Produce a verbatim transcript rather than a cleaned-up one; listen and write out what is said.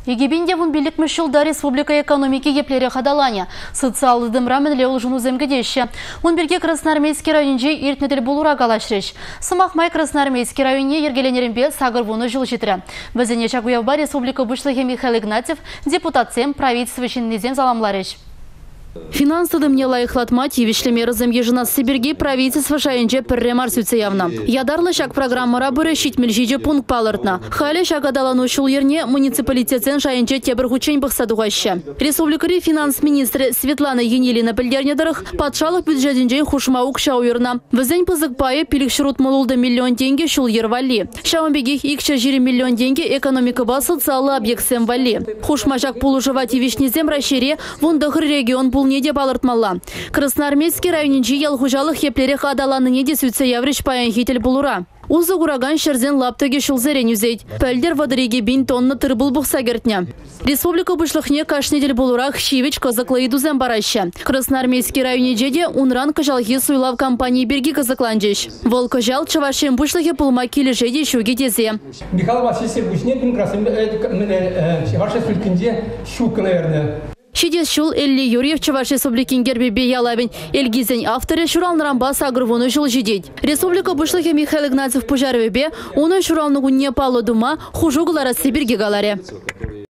Егебенде вон билік мүшілді республика экономики еплері қадалане. Социалы дымрамын леол жуну земгедеші. Он бірге Красноармейский районже ертнедель болура галашреш. Сымақмай Красноармейский районе ергеленерінбе сағыр вуны жыл жетірі. Бізіне Чагуявба республика бұшлығы Михаил Игнатьев депутатсем правительство шиннезем заламлареш. Финансовым не лайықлатма тивишлеме разым ежінас Сибирги правительство шайынже пірремар сүтсе явна. Ядарлы шак программара бірі шитмелжиже пункт палыртна. Халі шак адалану шул ерне муниципалитетсен шайынже тебір хучень бұқсадуғашы. Республикари финанс министрі Светлана Енилина пілдернедіріх патшалық бюджетінже хушмаук шауырна. Візен пызык пайы пилік шырут молулды миллион тенге шул ервали. Шауынбегих икші жири миллион тенге экономика ба социалы объектсен вали. Хушма жак пулушыва тивишнезем рашире вундығыр регион пул неде балыртмалла. Красноармейский районинчи ялхужалық еплері қадаланы неде сүтсе яврыш паян хетел бұлыра. Узы ураган шерзен лаптыге шулзерен үзейд. Пәлдер вадыреге бин тонны тырбыл бұқса кертне. Республика бұшлықне кашнедель бұлырақ шивич казаклы идузен бараща. Красноармейский районинчеде унран кажалхи суйлав компании берги казакланчеш. Вол кажал чавашен бұшлығы пулма келешеде шуге тезе. Михаил Васильевич Бушнетин красный Шидес шул Элли Юрьев Чаваш Республикин гербе ялабин Эльгизень авторы шуралныран баса агрвуны жыл жидеть. Республика бұшлығы Михаил Игнатьев пужарвебе, оның шуралны не палы дума хужуғылары Сибирге галаре.